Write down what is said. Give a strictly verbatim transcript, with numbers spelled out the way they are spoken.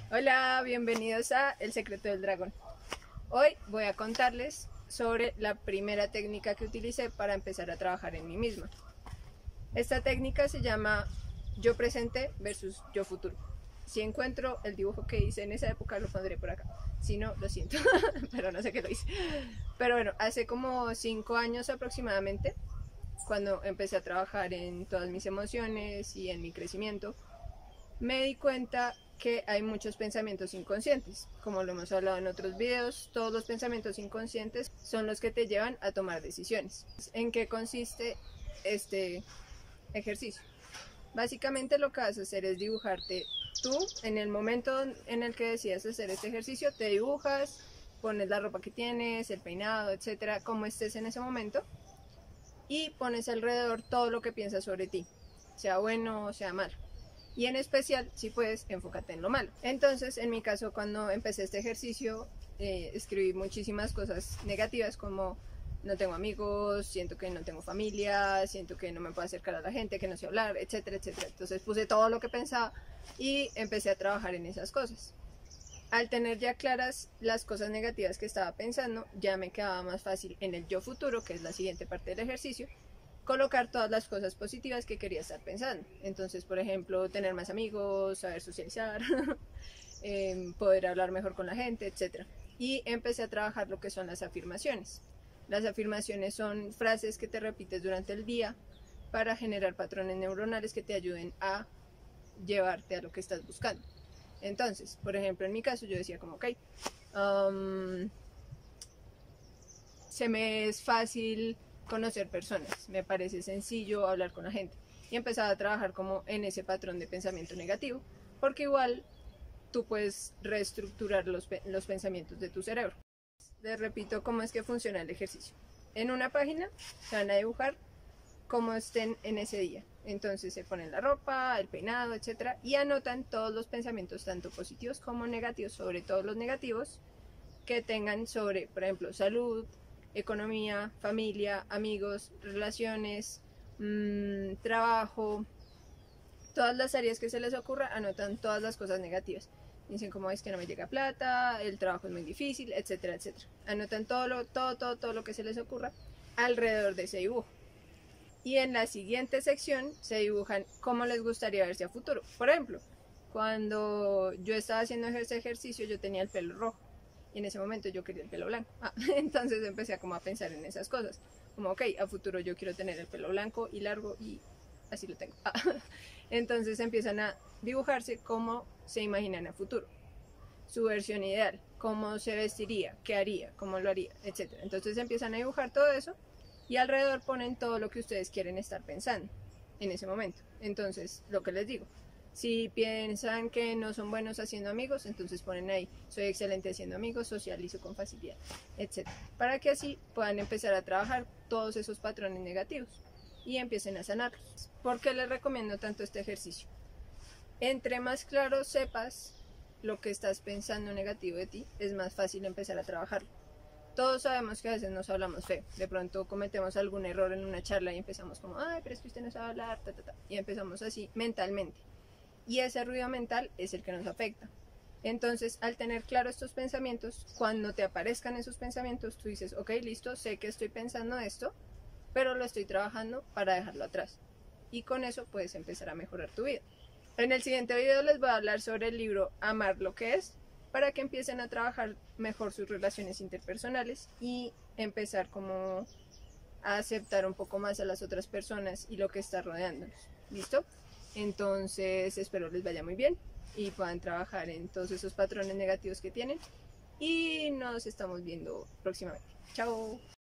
Hola, bienvenidos a El Secreto del Dragón. Hoy voy a contarles sobre la primera técnica que utilicé para empezar a trabajar en mí misma. Esta técnica se llama yo presente versus yo futuro. Si encuentro el dibujo que hice en esa época lo pondré por acá. Si no, lo siento, pero no sé qué lo hice. Pero bueno, hace como cinco años aproximadamente, cuando empecé a trabajar en todas mis emociones y en mi crecimiento, me di cuenta que hay muchos pensamientos inconscientes. Como lo hemos hablado en otros videos, todos los pensamientos inconscientes son los que te llevan a tomar decisiones. ¿En qué consiste este ejercicio? Básicamente lo que vas a hacer es dibujarte tú en el momento en el que decidas hacer este ejercicio. Te dibujas, pones la ropa que tienes, el peinado, etcétera, como estés en ese momento, y pones alrededor todo lo que piensas sobre ti, sea bueno o sea malo. Y en especial, si puedes, enfócate en lo malo. Entonces, en mi caso, cuando empecé este ejercicio, eh, escribí muchísimas cosas negativas como no tengo amigos, siento que no tengo familia, siento que no me puedo acercar a la gente, que no sé hablar, etcétera, etcétera. Entonces puse todo lo que pensaba y empecé a trabajar en esas cosas. Al tener ya claras las cosas negativas que estaba pensando, ya me quedaba más fácil en el yo futuro, que es la siguiente parte del ejercicio, colocar todas las cosas positivas que quería estar pensando. Entonces, por ejemplo, tener más amigos, saber socializar, eh, poder hablar mejor con la gente, etcétera. Y empecé a trabajar lo que son las afirmaciones. Las afirmaciones son frases que te repites durante el día para generar patrones neuronales que te ayuden a llevarte a lo que estás buscando. Entonces, por ejemplo, en mi caso yo decía como, ok, um, se me es fácil conocer personas, me parece sencillo hablar con la gente, y empezaba a trabajar como en ese patrón de pensamiento negativo, porque igual tú puedes reestructurar los, los pensamientos de tu cerebro. Les repito cómo es que funciona el ejercicio. En una página se van a dibujar cómo estén en ese día, entonces se ponen la ropa, el peinado, etcétera, y anotan todos los pensamientos, tanto positivos como negativos, sobre todo los negativos, que tengan sobre, por ejemplo, salud, economía, familia, amigos, relaciones, mmm, trabajo, todas las áreas que se les ocurra, anotan todas las cosas negativas. Dicen como es que no me llega plata, el trabajo es muy difícil, etcétera, etcétera. Anotan todo, lo, todo, todo, todo lo que se les ocurra alrededor de ese dibujo. Y en la siguiente sección se dibujan cómo les gustaría verse a futuro. Por ejemplo, cuando yo estaba haciendo ese ejercicio yo tenía el pelo rojo. Y en ese momento yo quería el pelo blanco. Ah, entonces empecé a como a pensar en esas cosas. Como, ok, a futuro yo quiero tener el pelo blanco y largo y así lo tengo. Ah, entonces empiezan a dibujarse cómo se imaginan a futuro. Su versión ideal, cómo se vestiría, qué haría, cómo lo haría, etcétera. Entonces empiezan a dibujar todo eso y alrededor ponen todo lo que ustedes quieren estar pensando en ese momento. Entonces, lo que les digo, si piensan que no son buenos haciendo amigos, entonces ponen ahí, soy excelente haciendo amigos, socializo con facilidad, etcétera. Para que así puedan empezar a trabajar todos esos patrones negativos y empiecen a sanarlos. ¿Por qué les recomiendo tanto este ejercicio? Entre más claro sepas lo que estás pensando negativo de ti, es más fácil empezar a trabajarlo. Todos sabemos que a veces nos hablamos feo, de pronto cometemos algún error en una charla y empezamos como, ay, pero es que usted no sabe hablar, ta, ta, ta, y empezamos así mentalmente. Y ese ruido mental es el que nos afecta. Entonces, al tener claro estos pensamientos, cuando te aparezcan esos pensamientos, tú dices, ok, listo, sé que estoy pensando esto, pero lo estoy trabajando para dejarlo atrás. Y con eso puedes empezar a mejorar tu vida. En el siguiente video les voy a hablar sobre el libro Amar lo que es, para que empiecen a trabajar mejor sus relaciones interpersonales y empezar como a aceptar un poco más a las otras personas y lo que está rodeándonos. ¿Listo? Entonces espero les vaya muy bien y puedan trabajar en todos esos patrones negativos que tienen y nos estamos viendo próximamente. Chao.